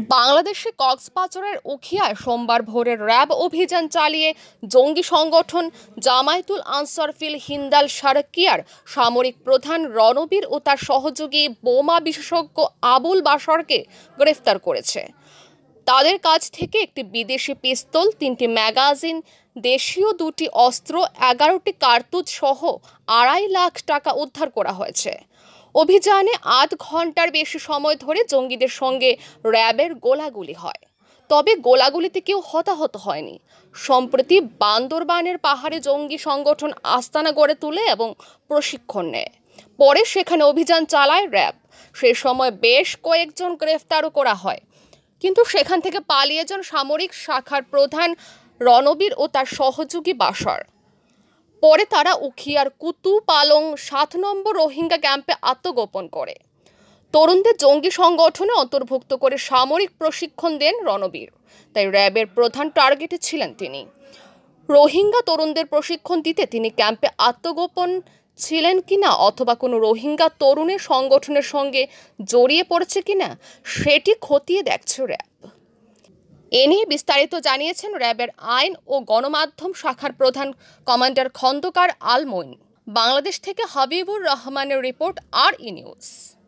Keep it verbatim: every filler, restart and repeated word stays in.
বাংলাদেশে কক্সবাজারের উখিয়ায় সোমবার ভোরে র্যাব অভিযান চালিয়ে জঙ্গি সংগঠন জামায়াতুল আনসার ফিল হিন্দাল শারকিয়ার সামরিক প্রধান রণবীর ও তার সহযোগী বোমা বিশেষজ্ঞ আবুল বাশারকে গ্রেফতার করেছে। তাদের কাছ থেকে একটি বিদেশি পিস্তল, তিনটি ম্যাগাজিন, দেশীয় দুটি অস্ত্র, এগারোটি কার্তুজ সহ আড়াই লাখ টাকা উদ্ধার করা হয়েছে। অভিযানে আধ ঘন্টার বেশি সময় ধরে জঙ্গিদের সঙ্গে র্যাবের গোলাগুলি হয়, তবে গোলাগুলিতে কেউ হতাহত হয়নি। সম্প্রতি বান্দরবানের পাহাড়ে জঙ্গি সংগঠন আস্তানা গড়ে তোলে এবং প্রশিক্ষণ নেয়। পরে সেখানে অভিযান চালায় র্যাব। সেই সময় বেশ কয়েকজন গ্রেফতারও করা হয়, কিন্তু সেখান থেকে পালিয়ে যান সামরিক শাখার প্রধান রণবীর ও তার সহযোগী বাশার। পরে তারা উখিয়ার কুতুপালং সাত নম্বর রোহিঙ্গা ক্যাম্পে আত্মগোপন করে। তরুণদের জঙ্গি সংগঠনে অন্তর্ভুক্ত করে সামরিক প্রশিক্ষণ দেন রণবীর, তাই র্যাবের প্রধান টার্গেটে ছিলেন তিনি। রোহিঙ্গা তরুণদের প্রশিক্ষণ দিতে তিনি ক্যাম্পে আত্মগোপন ছিলেন কিনা অথবা কোনো রোহিঙ্গা তরুণের সংগঠনের সঙ্গে জড়িয়ে পড়েছে কিনা সেটি খতিয়ে দেখছে র্যাব। এ নিয়ে বিস্তারিত জানিয়েছেন র্যাবের আইন ও গণমাধ্যম শাখার প্রধান কমান্ডার খন্দকার আল মঈন। বাংলাদেশ থেকে হাবিবুর রহমানের রিপোর্ট, আর ই নিউজ।